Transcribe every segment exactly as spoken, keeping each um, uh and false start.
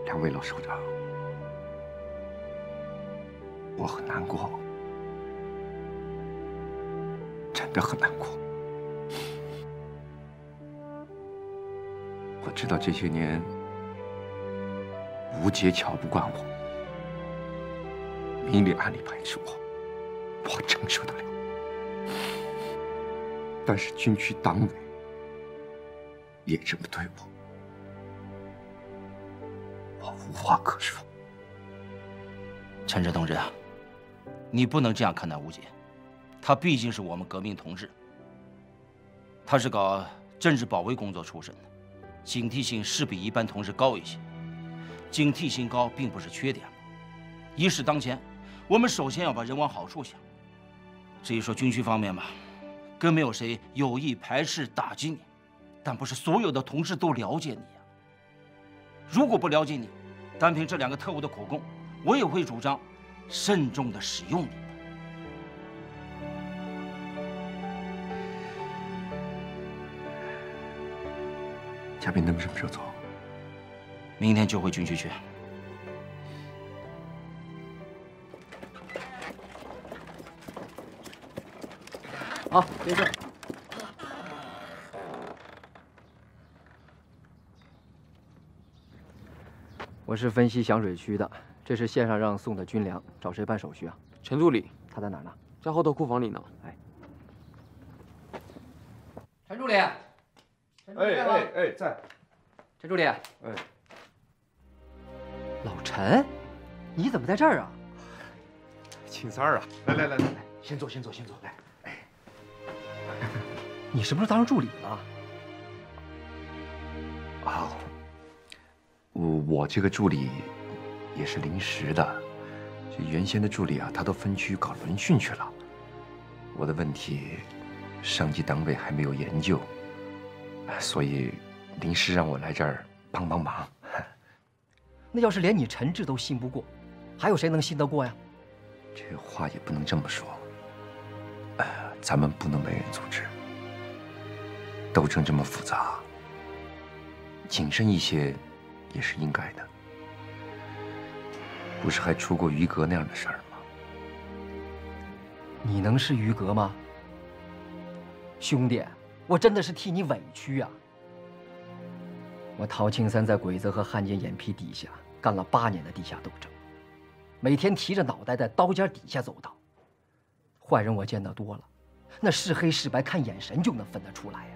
两位老首长，我很难过，真的很难过。我知道这些年吴杰瞧不惯我，明里暗里排斥我，我承受得了。但是军区党委也这么对我。 我无话可说。 陈志同志啊，你不能这样看待吴杰，他毕竟是我们革命同志，他是搞政治保卫工作出身的，警惕性是比一般同志高一些。警惕性高并不是缺点，一事当前，我们首先要把人往好处想。至于说军区方面吧，更没有谁有意排斥打击你，但不是所有的同志都了解你呀。 如果不了解你，单凭这两个特务的口供，我也会主张慎重地使用你的。 嘉宾他们什么时候走？ 明天就回军区去。 好，没事。 我是分析响水区的，这是线上让送的军粮，找谁办手续啊？ 陈助理， 他在哪儿呢？ 在后头库房里呢。 哎，陈助理，陈助理哎哎哎，在。 陈助理， 哎， 老陈，你怎么在这儿啊？ 青三儿啊，来来来来来，先坐先坐先坐，来。哎， 你什么时候当上助理了？ 啊。 我我这个助理也是临时的，这原先的助理啊，他都分区搞轮训去了。我的问题，上级党委还没有研究，所以临时让我来这儿帮帮忙。 那要是连你陈志都信不过，还有谁能信得过呀？ 这话也不能这么说。呃，咱们不能没人组织，斗争这么复杂，谨慎一些。 也是应该的，不是还出过于革那样的事儿吗？ 你能是于革吗？兄弟，我真的是替你委屈啊！我陶青三在鬼子和汉奸眼皮底下干了八年的地下斗争，每天提着脑袋在刀尖底下走道。坏人我见得多了，那是黑是白看眼神就能分得出来呀。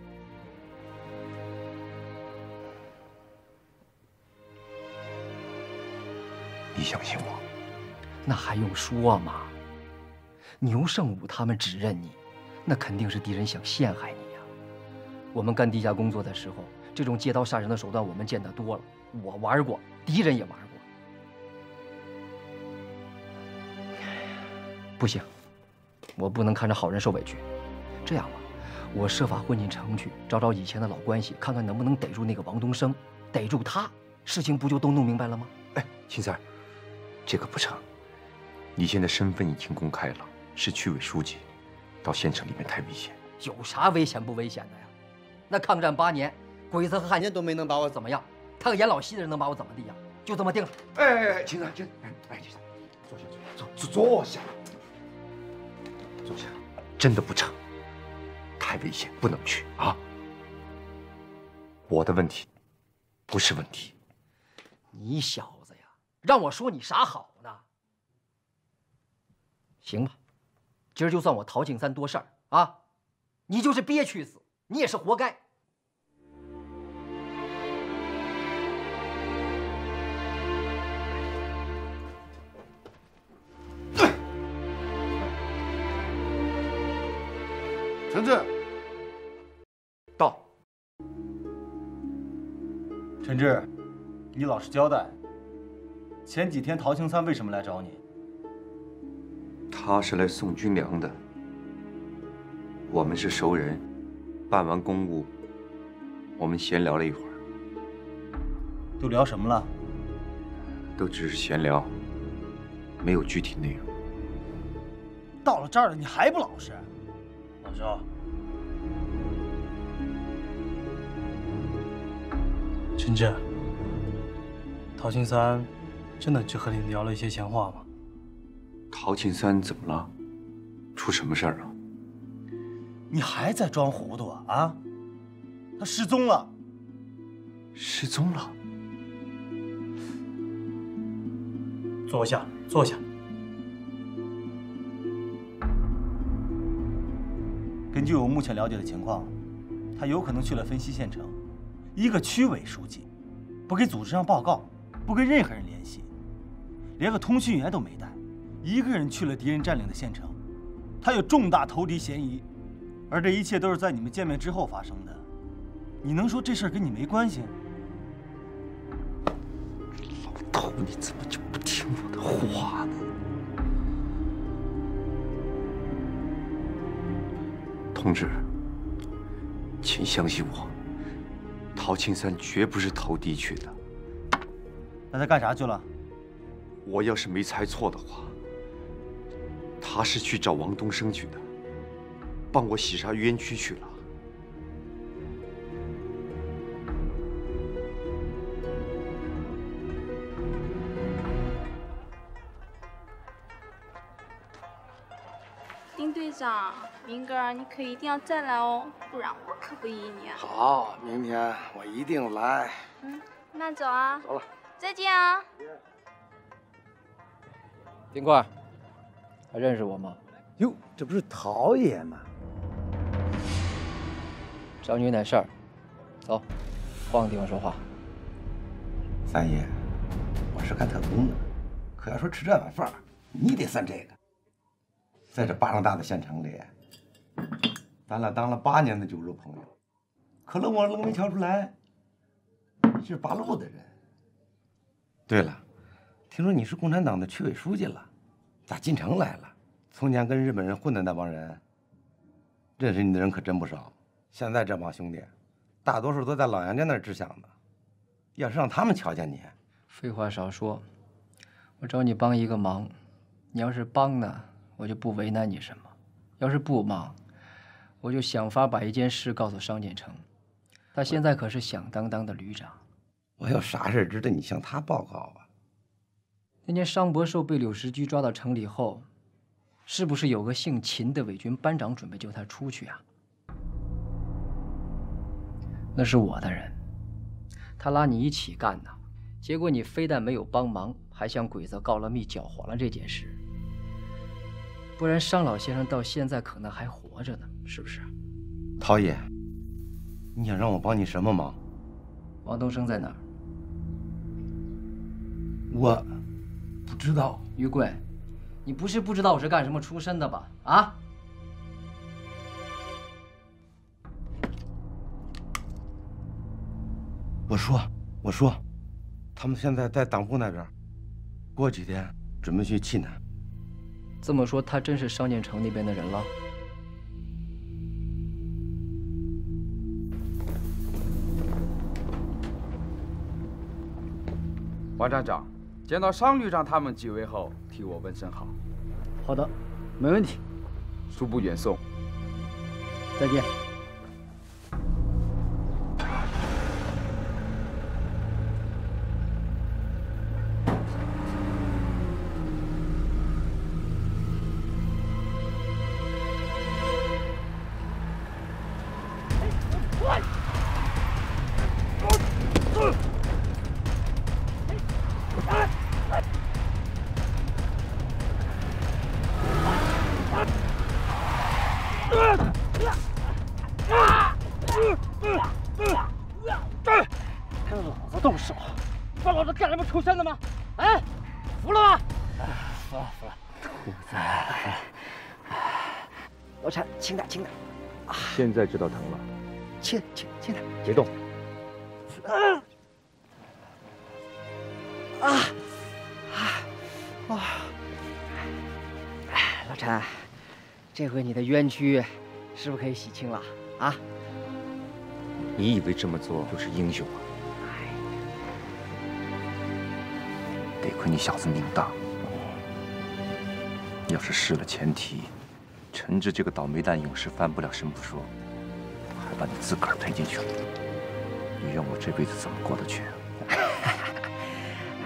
你相信我？ 那还用说吗？牛胜武他们指认你，那肯定是敌人想陷害你呀。我们干地下工作的时候，这种借刀杀人的手段我们见得多了，我玩过，敌人也玩过。不行，我不能看着好人受委屈。这样吧，我设法混进城去，找找以前的老关系，看看能不能逮住那个王东升，逮住他，事情不就都弄明白了吗？ 哎，秦三儿。 这个不成，你现在身份已经公开了，是区委书记，到县城里面太危险。 有啥危险不危险的呀？那抗战八年，鬼子和汉奸都没能把我怎么样，他个演老戏的人能把我怎么地呀？就这么定了。 哎哎哎，秦三，秦，哎哎，秦三，坐下，坐坐坐下，坐下，真的不成，太危险，不能去啊。我的问题，不是问题。 你小子。 让我说你啥好呢？行吧，今儿就算我陶庆三多事儿啊，你就是憋屈死，你也是活该。 陈志， 到。 陈志，你老实交代。 前几天陶青三为什么来找你？ 他是来送军粮的。我们是熟人，办完公务，我们闲聊了一会儿。 都聊什么了？ 都只是闲聊，没有具体内容。 到了这儿了，你还不老实？老周， 陈志。 陶青三真的只和你聊了一些闲话吗？ 陶青三怎么了？出什么事儿了？ 你还在装糊涂啊？啊？他失踪了。 失踪了？ 坐下，坐下。根据我目前了解的情况，他有可能去了分西县城，一个区委书记，不给组织上报告，不跟任何人联系，连个通讯员都没带，一个人去了敌人占领的县城，他有重大投敌嫌疑。而这一切都是在你们见面之后发生的，你能说这事儿跟你没关系？ 老头，你怎么就不听我的话呢？同志，请相信我，陶青三绝不是投敌去的。 那他干啥去了？ 我要是没猜错的话，他是去找王东升去的。帮我洗刷冤屈去了。 丁队长，明个儿你可一定要再来哦，不然我可不依你啊。 好，明天我一定来。 嗯，慢走啊。 走了， 再见啊。 丁块，还认识我吗？ 哟，这不是陶爷吗？ 找你有点事儿，走，换个地方说话。 三爷，我是干特工的，可要说吃这碗饭，你得算这个。在这巴掌大的县城里，咱俩当了八年的酒肉朋友，可能我愣没瞧出来，你是八路的人。对了，听说你是共产党的区委书记了，咋进城来了？从前跟日本人混的那帮人，认识你的人可真不少。现在这帮兄弟，大多数都在老杨家那儿治饷呢。要是让他们瞧见你， 废话少说，我找你帮一个忙，你要是帮呢，我就不为难你什么；要是不忙，我就想法把一件事告诉商建成。他现在可是响当当的旅长。 我有啥事值得你向他报告啊？ 那年商伯寿被柳时居抓到城里后，是不是有个姓秦的伪军班长准备救他出去啊？那是我的人，他拉你一起干呢，结果你非但没有帮忙，还向鬼子告了密，搅黄了这件事。不然商老先生到现在可能还活着呢，是不是？ 陶爷，你想让我帮你什么忙？ 王东升在哪儿？ 我不知道。 于贵，你不是不知道我是干什么出身的吧？啊？ 我说，我说，他们现在在党部那边，过几天准备去济南。 这么说，他真是商建城那边的人了？ 王站长，见到商旅长他们几位后，替我问声好。 好的，没问题。 恕不远送。 再见。 跟老子动手，把老子干什么出身的吗？哎，服了吗？服了服了。兔子，老陈，轻点轻点。 现在知道疼了。 轻轻轻点， 别动。 啊啊啊！哎，老陈，这回你的冤屈是不是可以洗清了啊？ 你以为这么做就是英雄啊？得亏你小子命大，要是失了前蹄，陈志这个倒霉蛋永世翻不了身不说，还把你自个儿推进去了，你让我这辈子怎么过得去？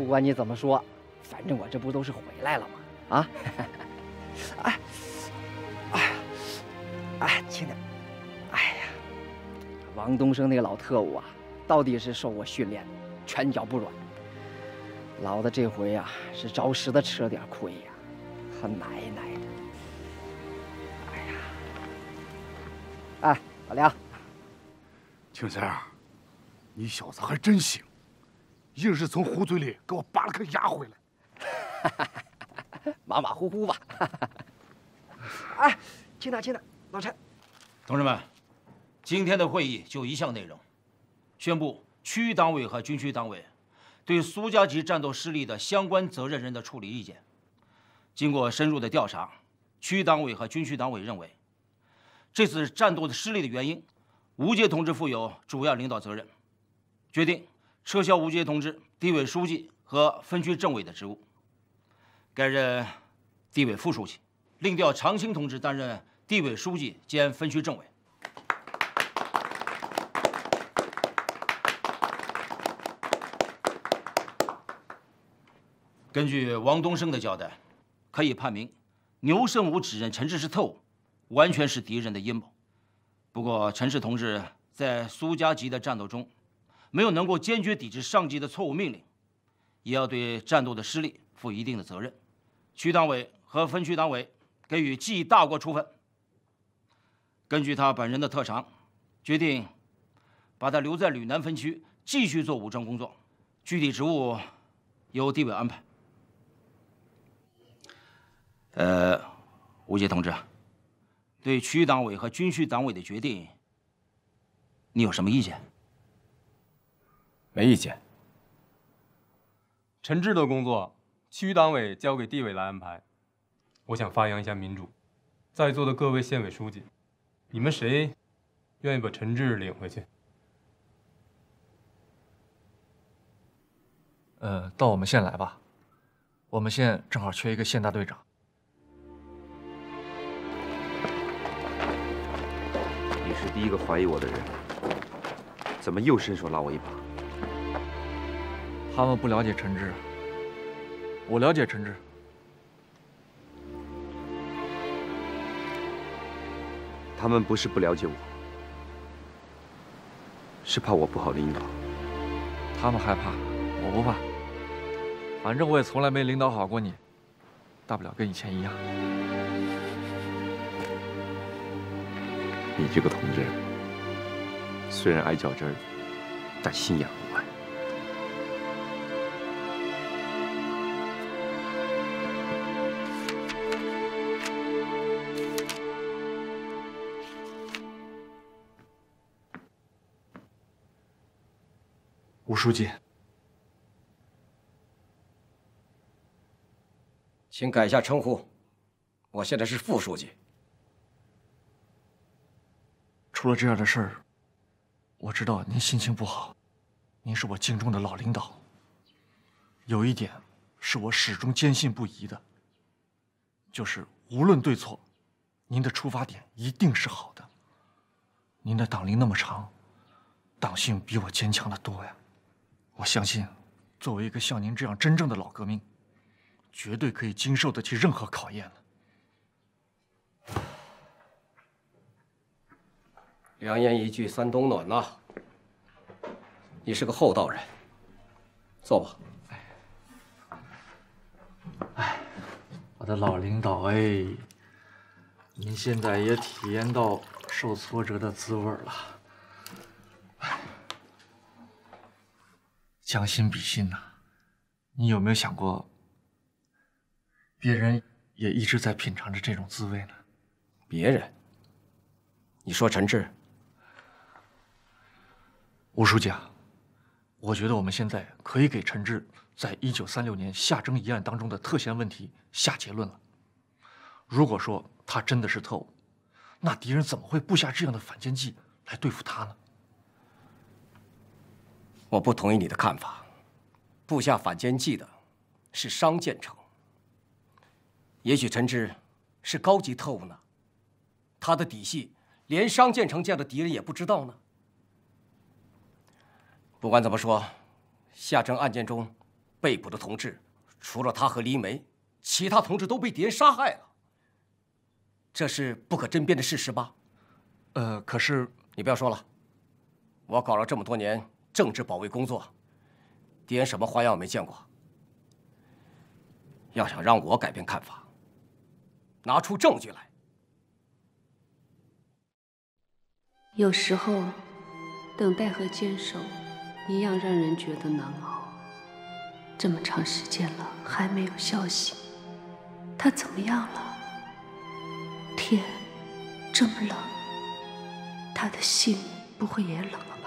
不管你怎么说，反正我这不都是回来了吗？啊！哎，哎，哎，轻点！哎呀，王东升那个老特务啊，到底是受过训练的，拳脚不软。老子这回啊，是着实的吃了点亏呀，他奶奶的！哎呀！哎，老梁， 青山，你小子还真行，硬是从虎嘴里给我拔了颗牙回来。 马马虎虎吧。哎，轻点，轻点，老陈。 同志们，今天的会议就一项内容，宣布区党委和军区党委对苏家集战斗失利的相关责任人的处理意见。经过深入的调查，区党委和军区党委认为，这次战斗的失利的原因，吴杰同志负有主要领导责任，决定撤销吴杰同志地委书记和分区政委的职务，改任地委副书记，另调常青同志担任地委书记兼分区政委。根据王东升的交代，可以判明牛胜武指认陈志是特务，完全是敌人的阴谋。不过，陈氏同志在苏家集的战斗中，没有能够坚决抵制上级的错误命令，也要对战斗的失利负一定的责任。区党委和分区党委给予记大过处分。根据他本人的特长，决定把他留在吕南分区继续做武装工作，具体职务由地委安排。呃，吴杰同志，对区党委和军区党委的决定，你有什么意见？ 没意见。陈志的工作，区党委交给地委来安排。我想发扬一下民主，在座的各位县委书记，你们谁愿意把陈志领回去？ 呃，到我们县来吧，我们县正好缺一个县大队长。 你是第一个怀疑我的人，怎么又伸手拉我一把？ 他们不了解陈志，我了解陈志。 他们不是不了解我，是怕我不好领导。 他们害怕，我不怕。反正我也从来没领导好过你，大不了跟以前一样。 你这个同志，虽然爱较真儿，但心眼不歪。 吴书记， 请改一下称呼，我现在是副书记。 出了这样的事儿，我知道您心情不好，您是我敬重的老领导。有一点是我始终坚信不疑的，就是无论对错，您的出发点一定是好的。您的党龄那么长，党性比我坚强得多呀。我相信，作为一个像您这样真正的老革命，绝对可以经受得起任何考验的。 良言一句三冬暖呐，你是个厚道人，坐吧。 哎，我的老领导哎，您现在也体验到受挫折的滋味了。将心比心呐，你有没有想过，别人也一直在品尝着这种滋味呢？ 别人？你说陈志？ 吴书记啊，我觉得我们现在可以给陈志在一九三六年夏征一案当中的特嫌问题下结论了。如果说他真的是特务，那敌人怎么会布下这样的反间计来对付他呢？ 我不同意你的看法，布下反间计的是商建成。也许陈志是高级特务呢，他的底细连商建成这样的敌人也不知道呢。不管怎么说，夏征案件中被捕的同志，除了他和黎梅，其他同志都被敌人杀害了。这是不可争辩的事实吧？ 呃，可是你不要说了，我搞了这么多年政治保卫工作，敌人什么花样没见过。要想让我改变看法，拿出证据来。 有时候，等待和坚守一样让人觉得难熬。这么长时间了，还没有消息，他怎么样了？天这么冷，他的心不会也冷了吧？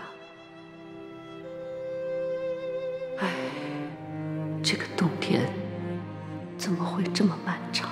唉，这个冬天怎么会这么漫长？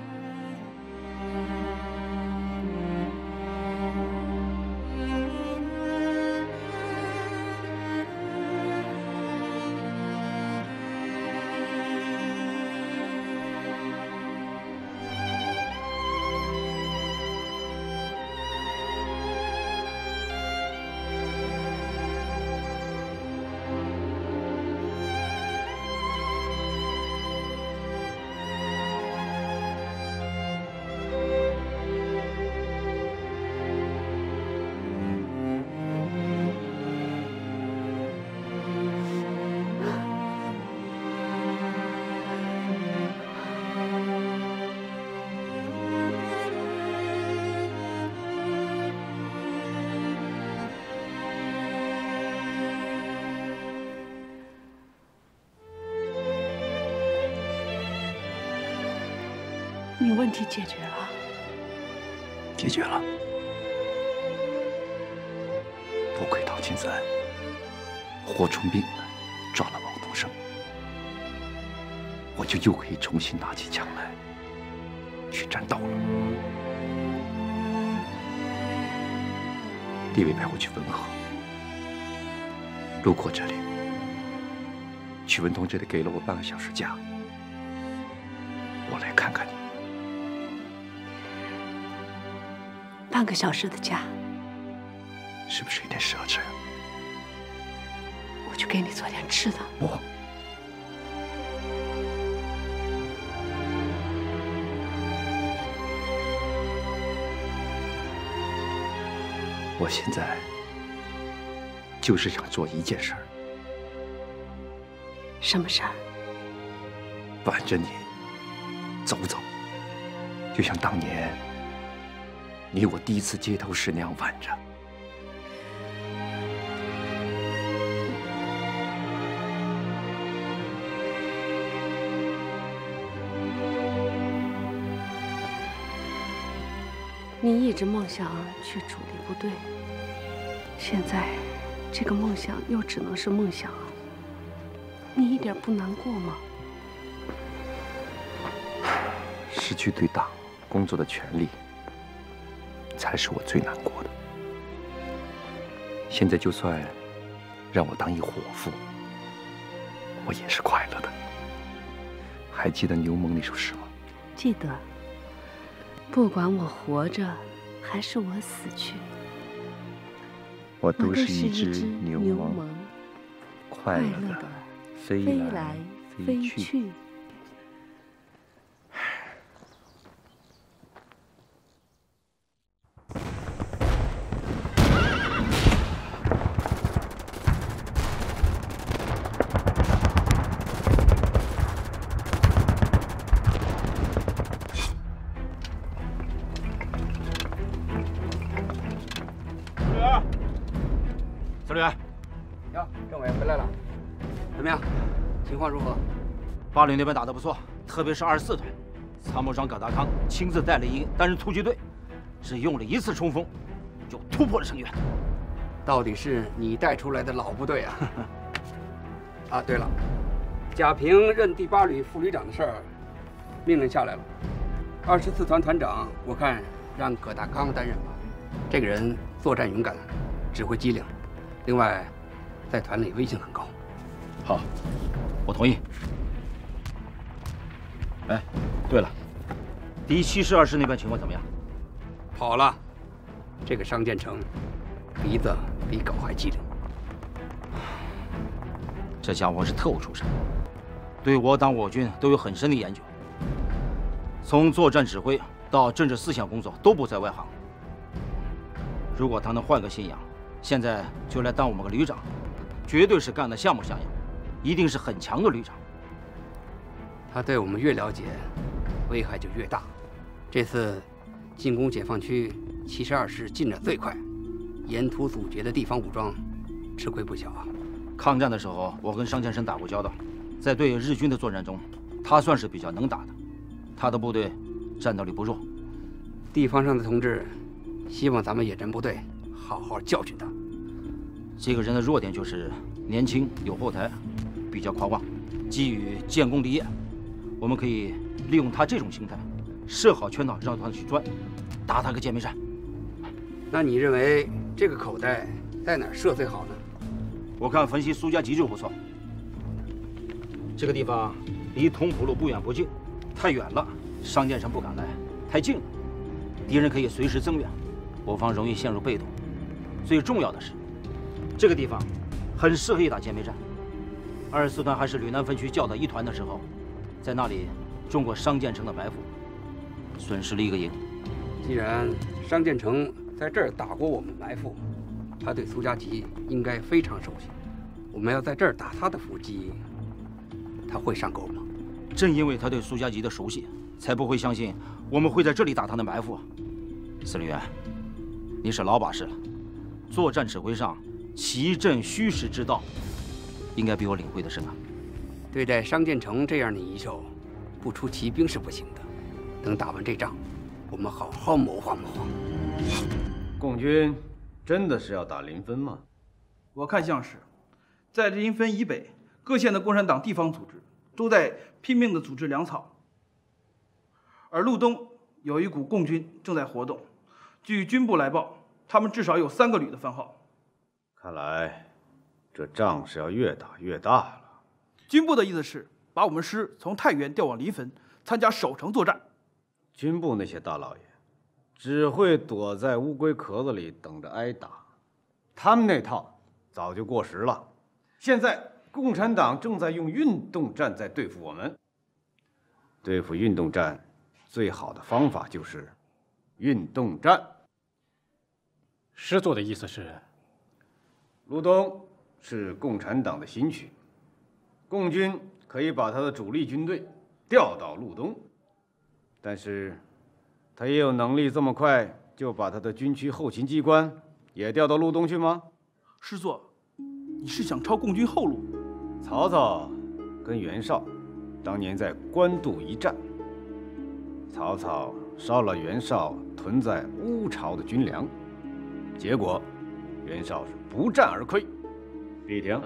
你问题解决了？ 解决了。多亏陶青山活出命来，抓了王东升，我就又可以重新拿起枪来去战斗了。地委派我去汾河，路过这里，曲文同这里给了我半个小时假，我来看看你。 半个小时的假， 是不是有点奢侈呀？ 我去给你做点吃的。 不，我现在就是想做一件事儿。 什么事儿？ 挽着你走走，就像当年你我第一次街头时那样挽着。 你一直梦想去主力部队，现在这个梦想又只能是梦想了。你一点不难过吗？ 失去对党工作的权利，才是我最难过的。现在就算让我当一伙夫，我也是快乐的。还记得牛虻那首诗吗？ 记得。不管我活着还是我死去， 我都是一只牛虻，快乐的飞来飞去。 司令员， 哟，政委回来了，怎么样？情况如何？ 八旅那边打得不错，特别是二十四团，参谋长葛大康亲自带了一个单人突击队，只用了一次冲锋，就突破了胜援。 到底是你带出来的老部队啊！啊，对了，贾平任第八旅副旅长的事儿，命令下来了。二十四团团长，我看让葛大康担任吧。这个人作战勇敢，指挥机灵。另外，在团里威信很高。 好，我同意。哎，对了，第七十二师那边情况怎么样？ 跑了。这个商建成，鼻子比狗还机灵。 这家伙是特务出身， 对我党我军都有很深的研究，从作战指挥到政治思想工作都不在外行。如果他能换个信仰，现在就来当我们个旅长，绝对是干得像模像样，一定是很强的旅长。 他对我们越了解，危害就越大。这次进攻解放区，七十二师进展最快，沿途阻绝的地方武装吃亏不小啊。 抗战的时候，我跟商建生打过交道，在对日军的作战中，他算是比较能打的，他的部队战斗力不弱。 地方上的同志希望咱们野战部队好好教训他。 这个人的弱点就是年轻有后台，比较狂妄，基于建功立业。我们可以利用他这种心态，设好圈套让他去钻，打他个歼灭战。 那你认为这个口袋在哪儿设最好呢？ 我看分析苏家集就不错。这个地方离同蒲路不远不近，太远了，商建成不敢来；太近了，敌人可以随时增援，我方容易陷入被动。最重要的是，这个地方很适合一打歼灭战。二十四团还是旅南分区教导一团的时候，在那里中过商建成的埋伏，损失了一个营。 既然商建成在这儿打过我们埋伏，他对苏家集应该非常熟悉。我们要在这儿打他的伏击，他会上钩吗？ 正因为他对苏家集的熟悉，才不会相信我们会在这里打他的埋伏。司令员，你是老把式了，作战指挥上奇阵虚实之道，应该比我领会的深啊。 对待商建成这样的异兽，不出奇兵是不行的。等打完这仗，我们好好谋划谋划。 共军真的是要打临汾吗？ 我看像是。在临汾以北，各县的共产党地方组织都在拼命地组织粮草，而路东有一股共军正在活动。据军部来报，他们至少有三个旅的番号。 看来这仗是要越打越大了。 军部的意思是把我们师从太原调往临汾，参加守城作战。 军部那些大老爷只会躲在乌龟壳子里等着挨打，他们那套早就过时了。现在共产党正在用运动战在对付我们。对付运动战最好的方法就是运动战。 师座的意思是， 路东是共产党的新区，共军可以把他的主力军队调到路东，但是他也有能力这么快就把他的军区后勤机关也调到路东去吗？ 师座，你是想抄共军后路？ 曹操跟袁绍当年在官渡一战，曹操烧了袁绍屯在乌巢的军粮，结果袁绍是不战而溃。李廷，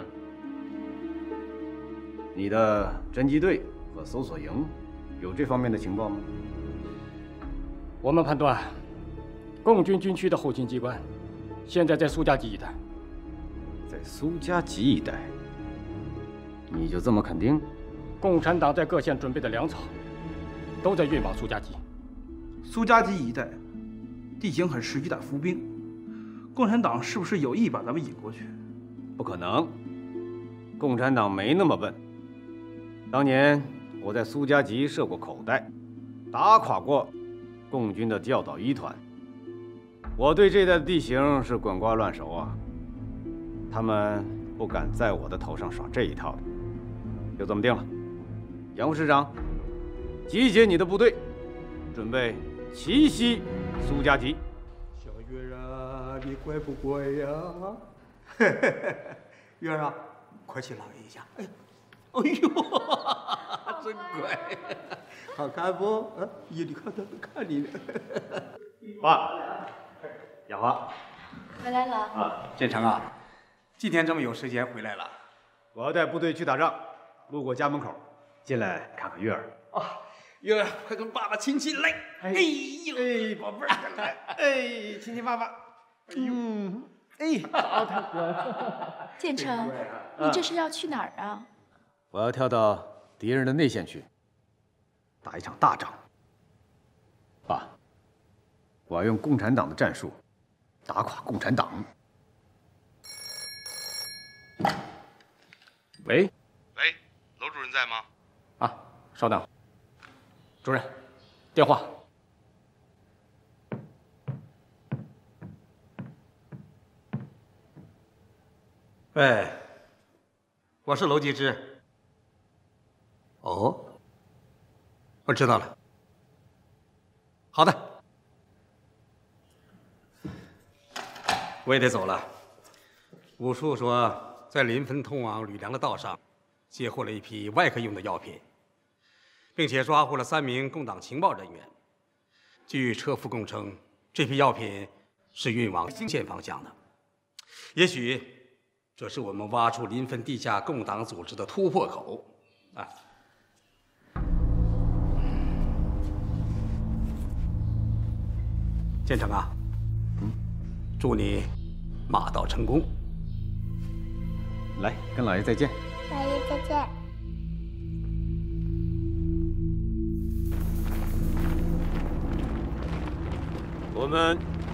你的侦缉队和搜索营有这方面的情报吗？ 我们判断，共军军区的后勤机关现在在苏家集一带。 在苏家集一带，你就这么肯定？ 共产党在各县准备的粮草，都在运往苏家集。 苏家集一带地形很适宜打伏兵，共产党是不是有意把咱们引过去？ 不可能，共产党没那么笨。当年我在苏家集设过口袋，打垮过共军的教导一团。我对这带的地形是滚瓜烂熟啊，他们不敢在我的头上耍这一套的。就这么定了，杨副师长，集结你的部队，准备奇袭苏家集。 小月啊，你乖不乖呀？月儿啊，快去拉一下。哎，哎呦，真乖，好看不？啊，咦，你看他们看你呢。 爸，雅华， 回来了。 啊，建成啊，今天这么有时间回来了。 我要带部队去打仗，路过家门口，进来看看月儿。 啊，月儿，快跟爸爸亲亲来。哎呦，哎，宝贝儿，来，哎，亲亲爸爸。嗯，哎，好，太乖了。 建成，你这是要去哪儿啊？ 我要跳到敌人的内线去，打一场大仗。爸，我要用共产党的战术打垮共产党。 喂，喂，楼主任在吗？ 稍等，主任，电话。 喂，我是娄继之。哦，我知道了。好的，我也得走了。武叔说，在临汾通往吕梁的道上，截获了一批外科用的药品，并且抓获了三名共党情报人员。据车夫供称，这批药品是运往兴县方向的。也许这是我们挖出临汾地下共党组织的突破口啊！建成啊，嗯，祝你马到成功。 来，跟老爷再见。 老爷再见。 我们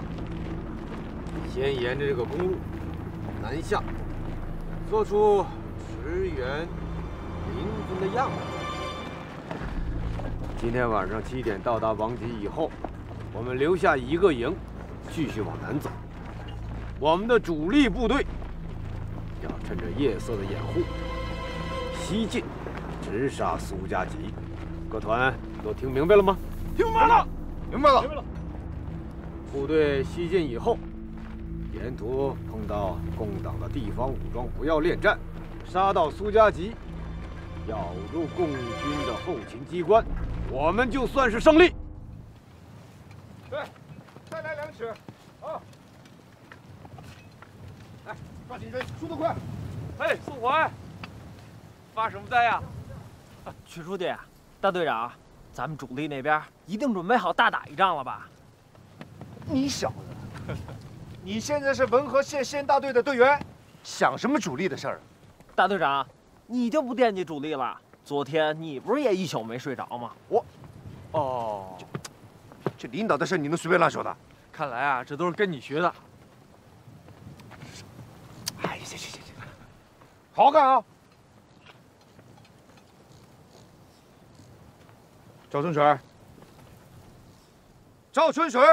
先沿着这个公路南下，做出驰援临汾的样子。今天晚上七点到达王集以后，我们留下一个营，继续往南走。我们的主力部队要趁着夜色的掩护，西进，直杀苏家集。各团都听明白了吗？ 听明白了，明白了。 明白了。部队西进以后，沿途碰到共党的地方武装不要恋战，杀到苏家集，咬入共军的后勤机关，我们就算是胜利。 对，再来两尺，啊！来，抓紧追，速度快！ 嘿，宋怀，发什么呆呀？曲书记，大队长，咱们主力那边一定准备好大打一仗了吧？ 你小子，你现在是文和县县大队的队员，想什么主力的事儿？ 大队长，你就不惦记主力了？昨天你不是也一宿没睡着吗？ 我，哦，这这领导的事你能随便乱说的？ 看来啊，这都是跟你学的。 哎，行行行行，好好干啊！赵春水，赵春水。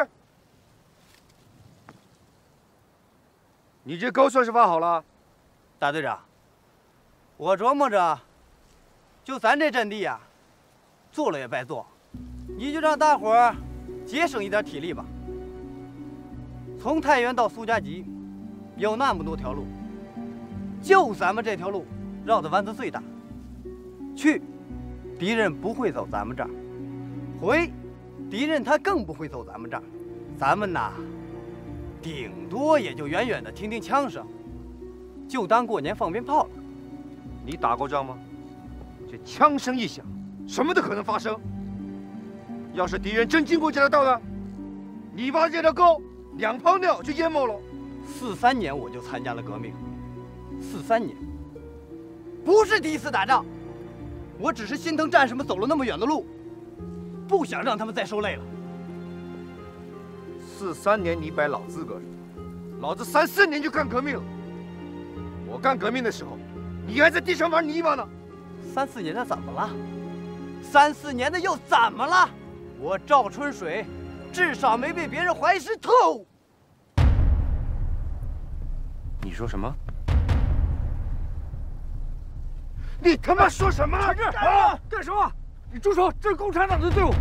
你这钩算是挖好了， 大队长，我琢磨着，就咱这阵地呀、啊，做了也白做，你就让大伙儿节省一点体力吧。从太原到苏家集，有那么多条路，就咱们这条路绕的弯子最大。去，敌人不会走咱们这儿；回，敌人他更不会走咱们这儿。咱们呐。顶多也就远远的听听枪声，就当过年放鞭炮了。 你打过仗吗？这枪声一响，什么都可能发生。要是敌人真经过这条道呢，你挖这条沟，两泡尿就淹没了。 四三年我就参加了革命，四三年不是第一次打仗，我只是心疼战士们走了那么远的路，不想让他们再受累了。 四三年你摆老资格，老子三四年就干革命了。我干革命的时候，你还在地上玩泥巴呢。 三四年的怎么了？三四年的又怎么了？我赵春水至少没被别人怀疑是特务。 你说什么？ 你他妈说什么？ 陈志啊！干什么？你住手！这是共产党的队伍。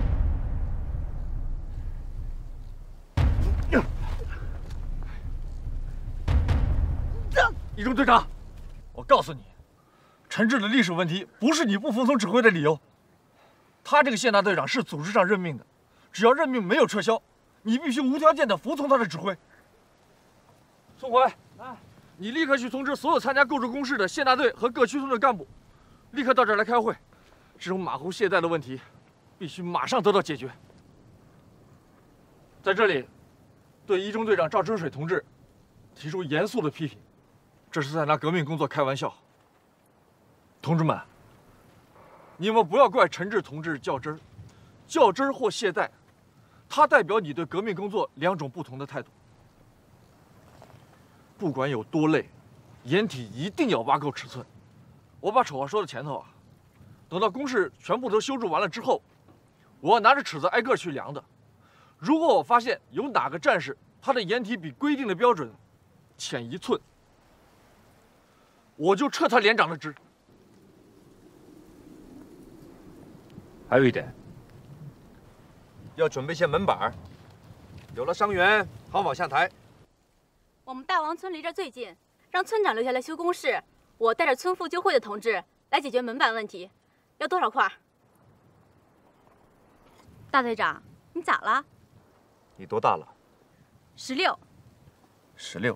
一中队长，我告诉你，陈志的历史问题不是你不服从指挥的理由。他这个县大队长是组织上任命的，只要任命没有撤销，你必须无条件的服从他的指挥。宋怀，哎，你立刻去通知所有参加构筑工事的县大队和各区村的干部，立刻到这儿来开会。这种马虎懈怠的问题，必须马上得到解决。在这里，对一中队长赵春水同志提出严肃的批评。这是在拿革命工作开玩笑，同志们，你们不要怪陈志同志较真儿，较真儿或懈怠，他代表你对革命工作两种不同的态度。不管有多累，掩体一定要挖够尺寸。我把丑话说到前头啊， 等到工事全部都修筑完了之后，我要拿着尺子挨个去量的。如果我发现有哪个战士他的掩体比规定的标准浅一寸，我就撤他连长的职。 还有一点，要准备些门板，有了伤员好往下抬。 我们大王村离这儿最近，让村长留下来修工事，我带着村妇救会的同志来解决门板问题。要多少块？大队长，你咋了？ 你多大了？ 十六。 十六。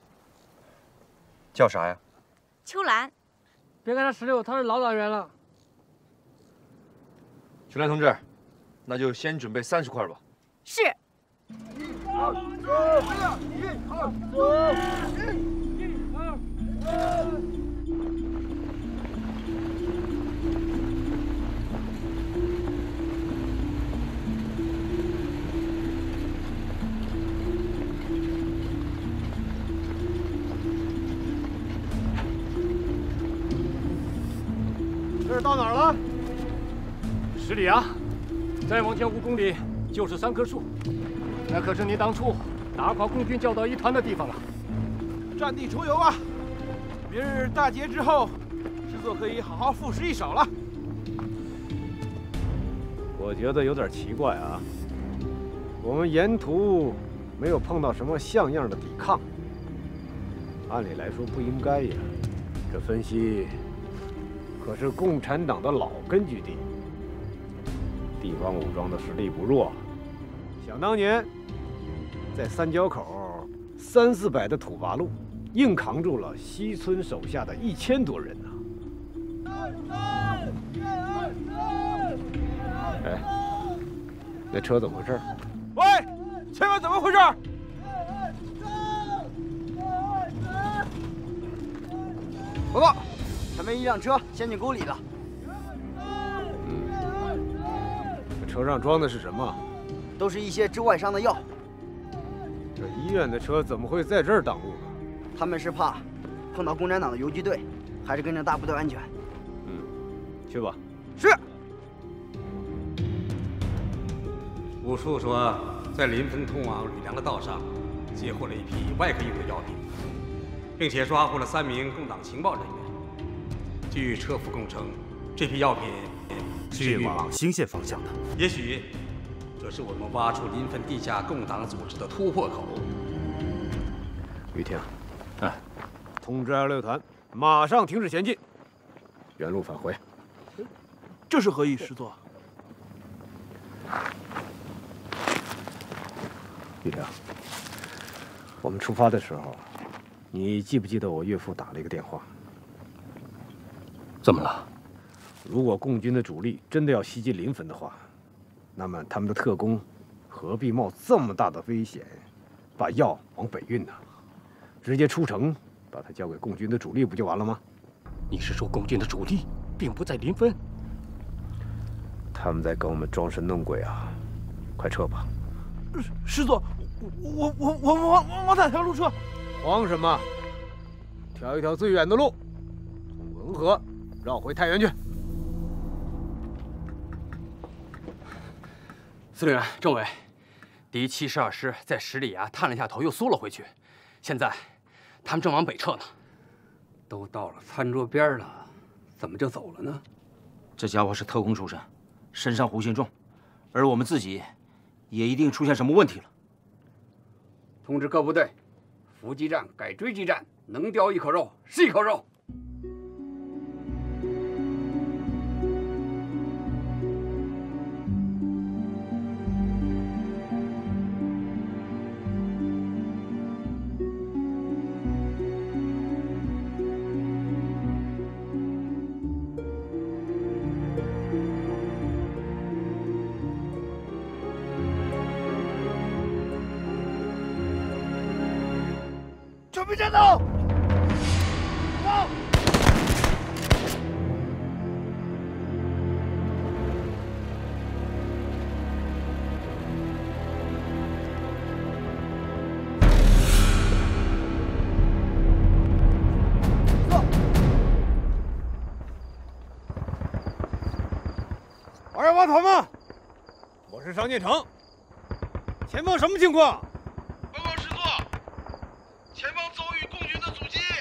叫啥呀？ 秋兰。 别看他十六，他是老党员了。 秋兰同志，那就先准备三十块吧。 是。 一二走，一二走，一二走。 这是到哪儿了？十里啊，再往前五公里就是三棵树，那可是你当初打垮共军教导一团的地方了。 战地重游啊！明日大捷之后，师座可以好好赋诗一首了。 我觉得有点奇怪啊，我们沿途没有碰到什么像样的抵抗，按理来说不应该呀。这分析可是共产党的老根据地，地方武装的实力不弱。想当年，在三交口，三四百的土八路硬扛住了西村手下的一千多人呐。哎，那车怎么回事？ 喂，前面怎么回事？ 报告，前面一辆车陷进沟里了。 这车上装的是什么？ 都是一些治外伤的药。 这医院的车怎么会在这儿挡路呢？ 他们是怕碰到共产党的游击队，还是跟着大部队安全？ 嗯，去吧。 是。 武术说，在临汾通往吕梁的道上，截获了一批外科用的药品，并且抓获了三名共党情报人员。据车夫供称，这批药品是运往兴县方向的。也许，这是我们挖出临汾地下共党组织的突破口。 于婷，哎，通知二六团，马上停止前进，原路返回。 这是何意，师座？ 于婷，我们出发的时候，你记不记得我岳父打了一个电话？ 怎么了？ 如果共军的主力真的要袭击临汾的话，那么他们的特工何必冒这么大的危险，把药往北运呢？直接出城，把它交给共军的主力不就完了吗？ 你是说共军的主力并不在临汾？ 他们在跟我们装神弄鬼啊！快撤吧！ 师座，我我我我往往哪条路撤？ 慌什么？挑一条最远的路，从文河绕回太原去。 司令员、政委，敌七十二师在十里崖探了一下头，又缩了回去。现在他们正往北撤呢。 都到了餐桌边了，怎么就走了呢？ 这家伙是特工出身，身上狐性重，而我们自己也一定出现什么问题了。 通知各部队，伏击战改追击战，能叼一口肉是一口肉。 准备战斗！走！ 挖团吗？我是商建成。前方什么情况？ 报告师座，前方遭遇共军的阻击。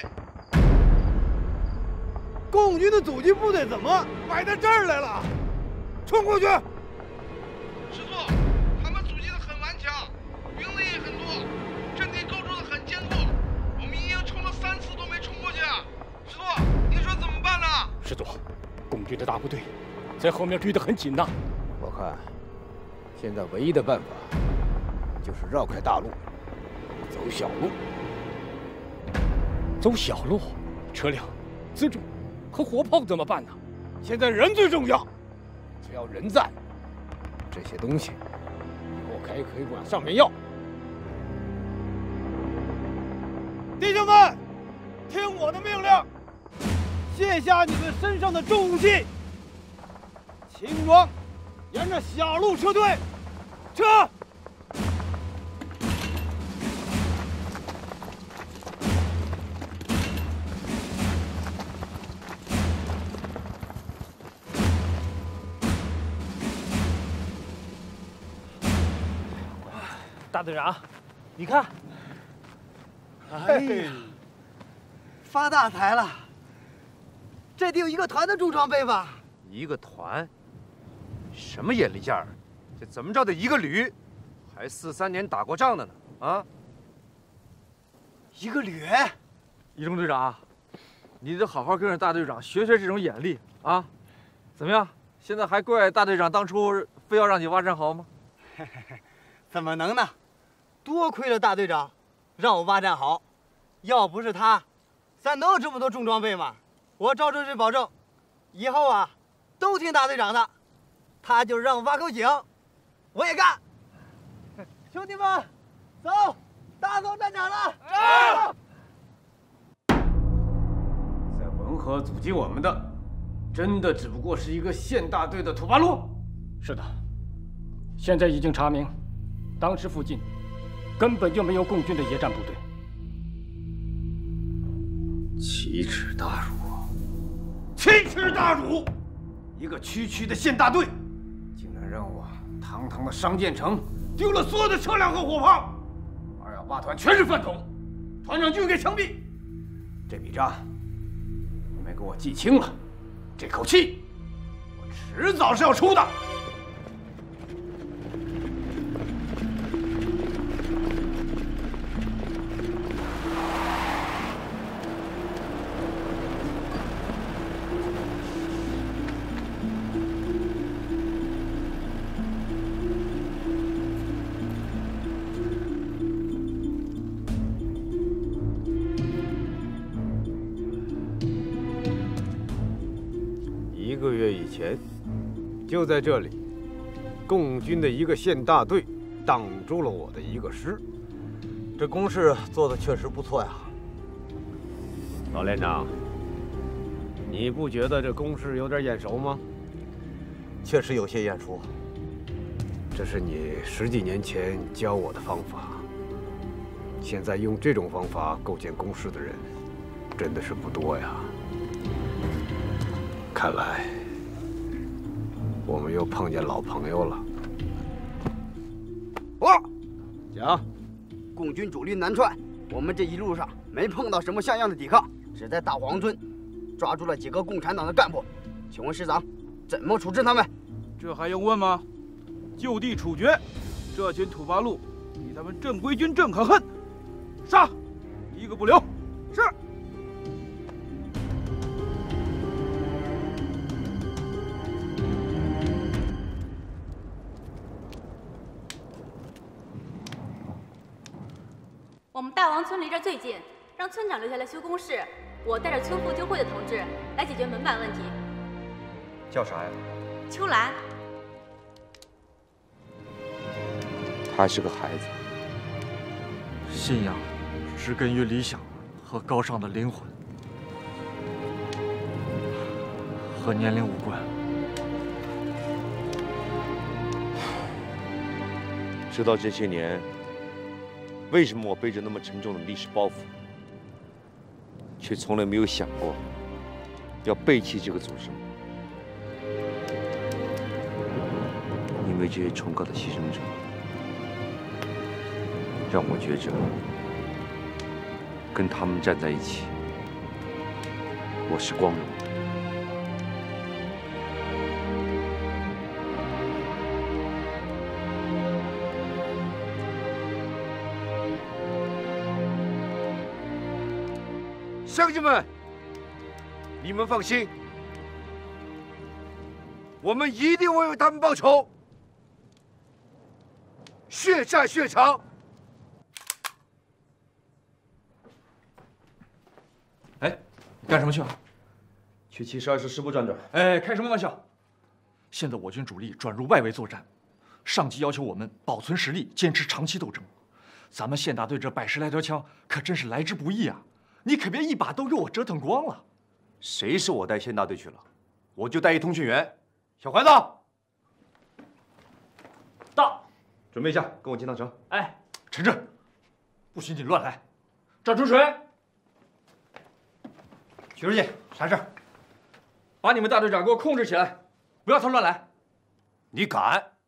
共军的阻击部队怎么摆到这儿来了？冲过去！ 师座，他们阻击的很顽强，兵力也很多，阵地构筑的很坚固。我们已经冲了三次都没冲过去啊！师座，您说怎么办呢？ 师座，共军的大部队在后面追得很紧呐。 我看，现在唯一的办法就是绕开大路，走小路。 走小路，车辆、辎重和火炮怎么办呢？ 现在人最重要，只要人在，这些东西以后还可以往上面要。弟兄们，听我的命令，卸下你们身上的重武器，轻装，沿着小路撤退，撤！ 大队长，你看， 哎呀，发大财了！这得有一个团的重装备吧？ 一个团？什么眼力劲儿？这怎么着得一个旅？还四三年打过仗的呢？啊！ 一个旅？ 一中队长，你得好好跟着大队长学学这种眼力啊！怎么样？现在还怪大队长当初非要让你挖战壕吗？ 怎么能呢？多亏了大队长，让我挖战壕。要不是他，咱能有这么多重装备吗？我赵正顺保证，以后啊，都听大队长的。他就是让我挖口井，我也干。兄弟们，走，大走战场了！ 在文河阻击我们的，真的只不过是一个县大队的土八路。 是的，现在已经查明，当时附近根本就没有共军的野战部队。 奇耻大辱！奇耻大辱！一个区区的县大队，竟然让我堂堂的商建成丢了所有的车辆和火炮，二幺八团全是饭桶，团长就给枪毙。这笔账你没给我记清了，这口气我迟早是要出的。 一个月以前，就在这里，共军的一个县大队挡住了我的一个师。这攻势做的确实不错呀，老连长。你不觉得这攻势有点眼熟吗？确实有些眼熟。这是你十几年前教我的方法。现在用这种方法构建工事的人，真的是不多呀。看来我们又碰见老朋友了。 我讲， 共军主力南窜，我们这一路上没碰到什么像样的抵抗，只在大黄村抓住了几个共产党的干部。请问师长，怎么处置他们？ 这还用问吗？就地处决！这群土八路比他们正规军更可恨，杀，一个不留。是。 我们大王村离这儿最近，让村长留下来修工事，我带着村妇救会的同志来解决门板问题。 叫啥呀？ 秋兰。 他是个孩子， 信仰植根于理想和高尚的灵魂，和年龄无关。 知道这些年，为什么我背着那么沉重的历史包袱，却从来没有想过要背弃这个组织吗？ 为这些崇高的牺牲者，让我觉着跟他们站在一起，我是光荣的。 乡亲们，你们放心，我们一定会为他们报仇，血债血偿。 哎，你干什么去了？ 去七十二师师部转转。 哎，开什么玩笑！现在我军主力转入外围作战，上级要求我们保存实力，坚持长期斗争。咱们县大队这百十来条枪，可真是来之不易啊！你可别一把都给我折腾光了。 谁是我带县大队去了，我就带一通讯员。小环子， 到， 准备一下，跟我进趟城。 哎， 陈志，不许你乱来。 赵春水， 徐书记，啥事儿？ 把你们大队长给我控制起来，不要他乱来。 你敢？